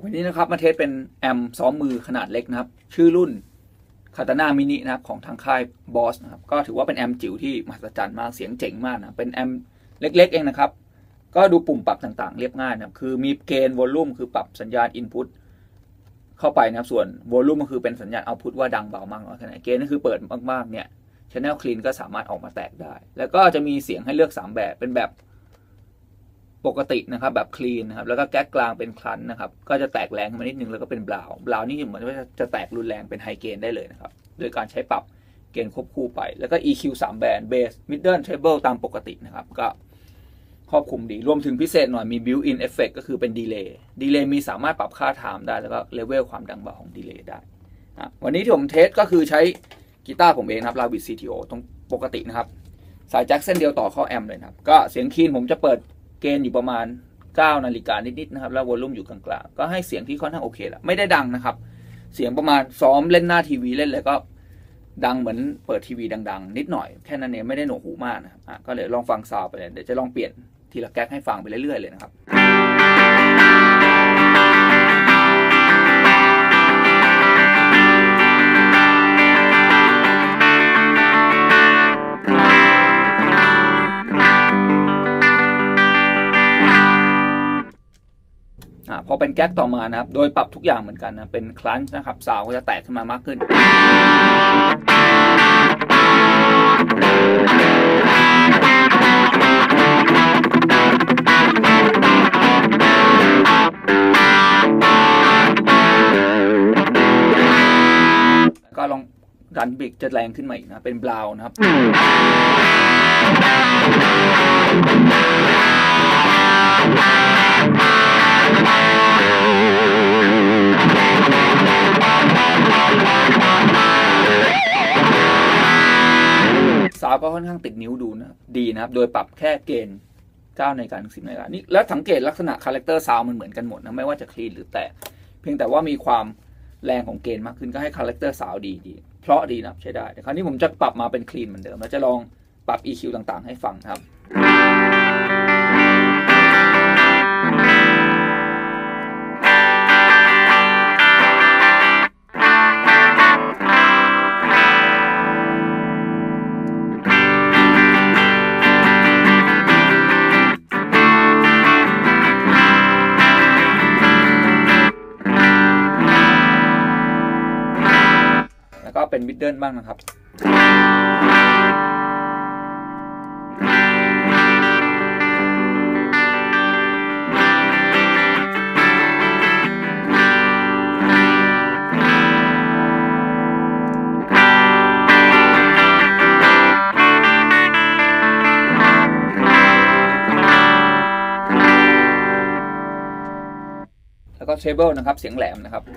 วันนี้นะครับมาเทสเป็นแอมซ้อมมือขนาดเล็กนะครับชื่อรุ่น Katana Mini นะครับของทางค่ายบอสนะครับก็ถือว่าเป็นแอมจิ๋วที่มหัศจรรย์มากเสียงเจ๋งมากนะเป็นแอมเล็กๆเองนะครับก็ดูปุ่มปรับต่างๆเรียบง่ายนะครับคือมีเกณฑ์วอลลุ่มคือปรับสัญญาณ Input เข้าไปนะครับส่วนวอลลุ่มก็คือเป็นสัญญาณ Output ว่าดังเบามากน้อยแค่ไหนเกณฑ์ก็คือเปิดมากๆเนี่ย Channel Clean ก็สามารถออกมาแตกได้แล้วก็จะมีเสียงให้เลือก3แบบเป็นแบบปกตินะครับแบบคลีนนะครับแล้วก็แก๊กกลางเป็นคลันนะครับก็จะแตกแรงขึ้นมานิดนึงแล้วก็เป็นบราวนี่เหมือนว่าจะแตกรุนแรงเป็นไฮเกนได้เลยนะครับโดยการใช้ปรับเกณฑ์ควบคู่ไปแล้วก็ EQ 3 แบนด์เบสมิดเดิลเทรเบิลตามปกตินะครับก็ครอบคลุมดีรวมถึงพิเศษหน่อยมี built-in effect ก็คือเป็นดีเลย์มีสามารถปรับค่าไทม์ได้แล้วก็เลเวลความดังเบาของดีเลย์ได้วันนี้ที่ผมเทสก็คือใช้กีตาร์ผมเองครับลาวิด CTO ตรงปกตินะครับสายแจ็คเส้นเดียวต่อเข้าแอมเลยนะครับก็เสียงคีนผมจะเปิดเกณฑ์อยู่ประมาณ9 นาฬิกานิดๆนะครับแล้ววอลลุ่มอยู่กลางๆก็ให้เสียงที่ค่อนข้างโอเคแหละไม่ได้ดังนะครับเสียงประมาณซ้อมเล่นหน้าทีวีเล่นเลยก็ดังเหมือนเปิดทีวีดังๆนิดหน่อยแค่นั้นเองไม่ได้หนวกหูมากนะครับก็เลยลองฟังซาวไปเลยเดี๋ยวจะลองเปลี่ยนทีละแก๊กให้ฟังไปเรื่อยๆเลยนะครับพอเป็นแก๊กต่อมานะครับโดยปรับทุกอย่างเหมือนกันนะเป็นคลันช์นะครับซาวก็จะแตกขึ้นมามากขึ้นก็ลองดันบิกจะแรงขึ้นมาอีกนะเป็นบราวน์นะครับซาวก็ค่อนข้างติดนิ้วดูนะดีนะครับโดยปรับแค่เกณฑ์9 นาฬิกาถึง 10 นาฬิกานี่แล้วสังเกตลักษณะคาแรคเตอร์ซาวมันเหมือนกันหมดนะไม่ว่าจะคลีนหรือแตกเพียงแต่ว่ามีความแรงของเกณฑ์มากขึ้นก็ให้คาแรคเตอร์ซาวดีเพราะดีนะใช้ได้แต่คราวนี้ผมจะปรับมาเป็นคลีนเหมือนเดิมแล้วจะลองปรับ EQ ต่างๆให้ฟังครับก็เป็นมิดเดิลบ้างนะครับแล้วก็เทรเบิลนะครับเสียงแหลมนะครับ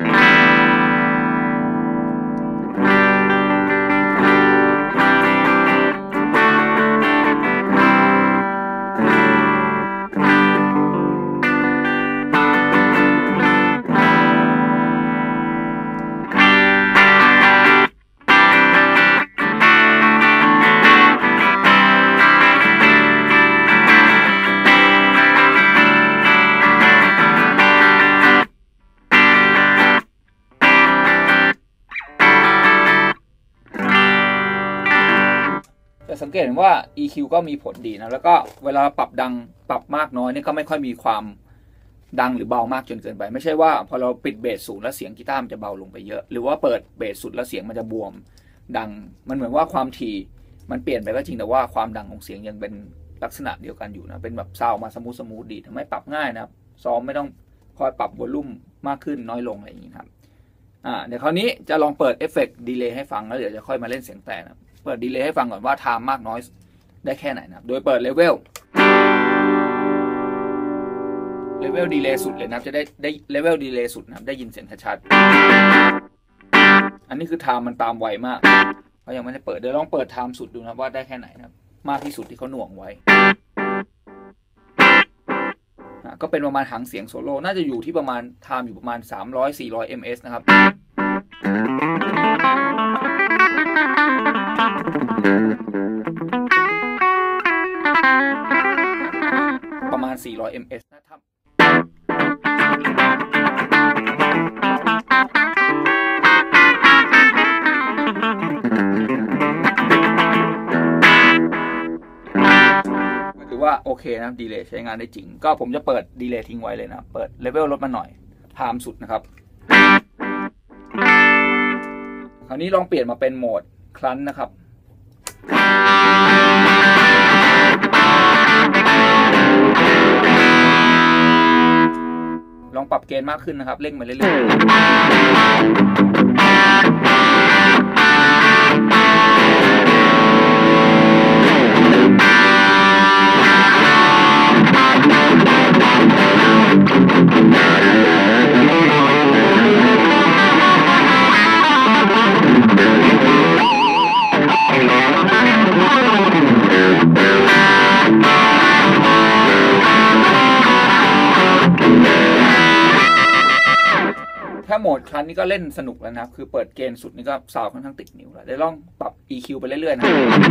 สังเกตเห็นว่า EQ ก็มีผลดีนะแล้วก็เวลาปรับดังปรับมากน้อยนี่ก็ไม่ค่อยมีความดังหรือเบามากจนเกินไปไม่ใช่ว่าพอเราปิดเบสสูงแล้วเสียงกีตาร์มันจะเบาลงไปเยอะหรือว่าเปิดเบสสุดแล้วเสียงมันจะบวมดังมันเหมือนว่าความถี่มันเปลี่ยนไปก็จริงแต่ว่าความดังของเสียงยังเป็นลักษณะเดียวกันอยู่นะเป็นแบบซาวมาสมูทดีทำให้ปรับง่ายนะครับซ้อมไม่ต้องคอยปรับวอลลุ่มมากขึ้นน้อยลงอะไรอย่างนี้ครับเดี๋ยวคราวนี้จะลองเปิดเอฟเฟกต์ดีเลย์ให้ฟังแล้วเดี๋ยวจะค่อยมาเล่นเสียงแต่นะเปิดดีเลย์ให้ฟังก่อนว่าไทม์มากน้อยได้แค่ไหนนะครับโดยเปิดเลเวลดีเลย์สุดเลยนะจะได้เลเวลดีเลย์สุดนะครับได้ยินเสียงชัดๆอันนี้คือไทม์มันตามไวมากเขายังไม่ได้เปิดเดี๋ยวลองเปิดไทม์สุดดูนะว่าได้แค่ไหนนะครับมากที่สุดที่เขาหน่วงไว้ก็เป็นประมาณหางเสียงโซโล่น่าจะอยู่ที่ประมาณไทม์อยู่ประมาณ300-400 ms นะครับ ประมาณ400 ms นะครับว่าโอเคนะดีเลย์ใช้งานได้จริงก็ผมจะเปิดดีเลย์ทิ้งไว้เลยนะเปิดเลเวลลดมาหน่อยไทม์สุดนะครับคราวนี้ลองเปลี่ยนมาเป็นโหมดคลันนะครับลองปรับเกณฑ์มากขึ้นนะครับเร่งมาเรื่อยถ้าโหมดครั้นนี้ก็เล่นสนุกแล้วนะครับคือเปิดเกณฑ์สุดนี่ก็ซาวค่อนข้างติดนิ้วแล้วเดี๋ยวลองปรับ EQ ไปเรื่อยๆ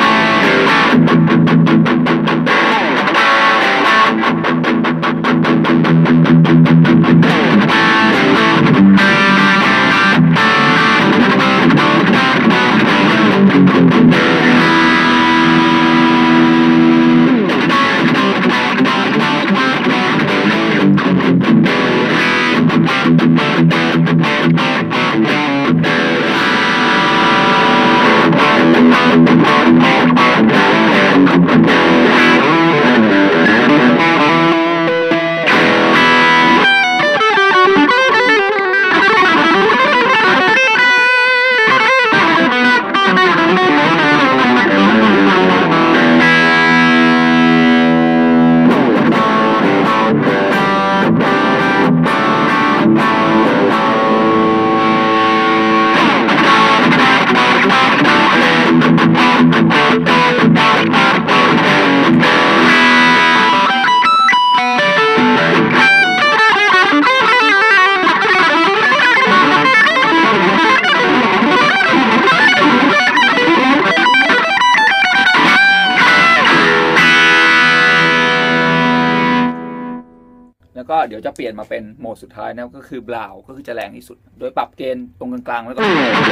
แล้วก็เดี๋ยวจะเปลี่ยนมาเป็นโหมดสุดท้ายนะก็คือบราวก็คือจะแรงที่สุดโดยปรับเกณฑ์ตรงกลางๆแล้วก็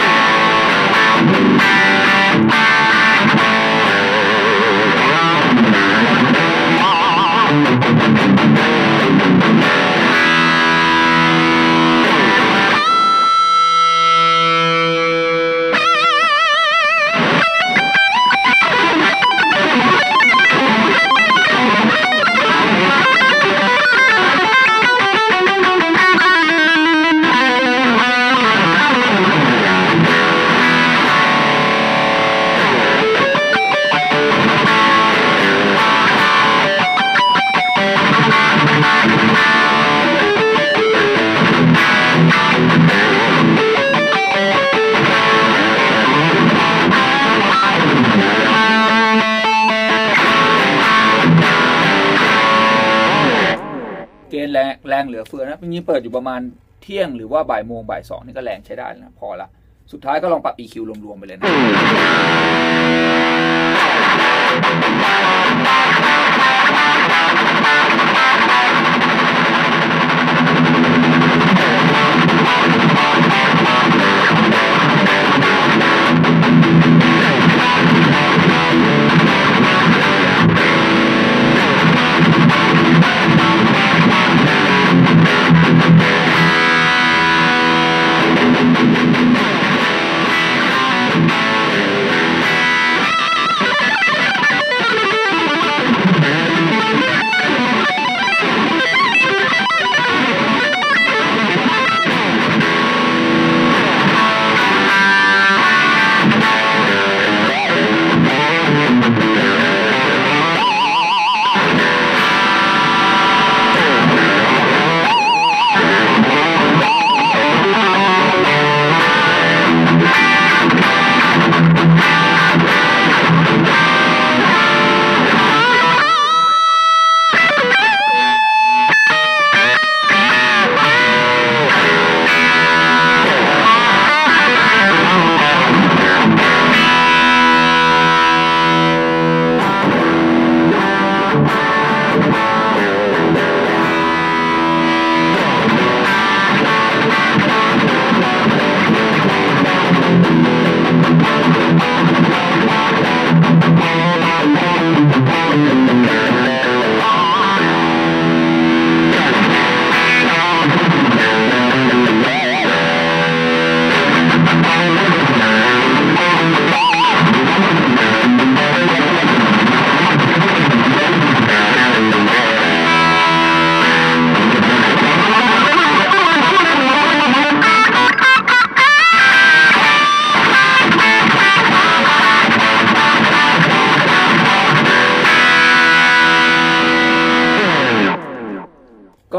แรงเหลือเฟือนะนี่เปิดอยู่ประมาณเที่ยงหรือว่าบ่ายโมงบ่ายสองนี่ก็แรงใช้ได้นะพอละสุดท้ายก็ลองปรับ EQ รวมๆไปเลยนะ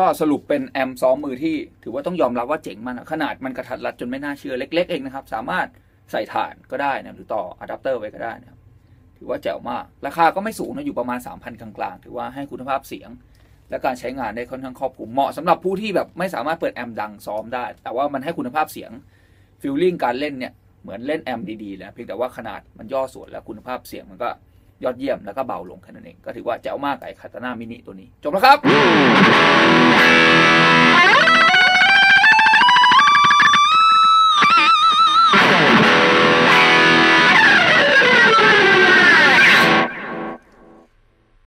สรุปเป็นแอมซ้อมมือที่ถือว่าต้องยอมรับว่าเจ๋งมากนะขนาดมันกระทัดรัดจนไม่น่าเชื่อเล็กๆเองนะครับสามารถใส่ถ่านก็ได้นะหรือต่ออะแดปเตอร์ไว้ก็ได้นะครับถือว่าแจ๋วมากราคาก็ไม่สูงนะอยู่ประมาณ 3,000 กลางๆถือว่าให้คุณภาพเสียงและการใช้งานได้ค่อนข้างครอบคลุมเหมาะสำหรับผู้ที่แบบไม่สามารถเปิดแอมดังซ้อมได้แต่ว่ามันให้คุณภาพเสียงฟีลลิ่งการเล่นเนี่ยเหมือนเล่นแอมดีๆแล้วเพียงแต่ว่าขนาดมันย่อส่วนและคุณภาพเสียงมันก็ยอดเยี่ยมแล้วก็เบาลงแค่นั้นเองก็ถือว่าแจ๋วมากไอ้คาตาน่ามินิตัวนี้จบแล้วครับ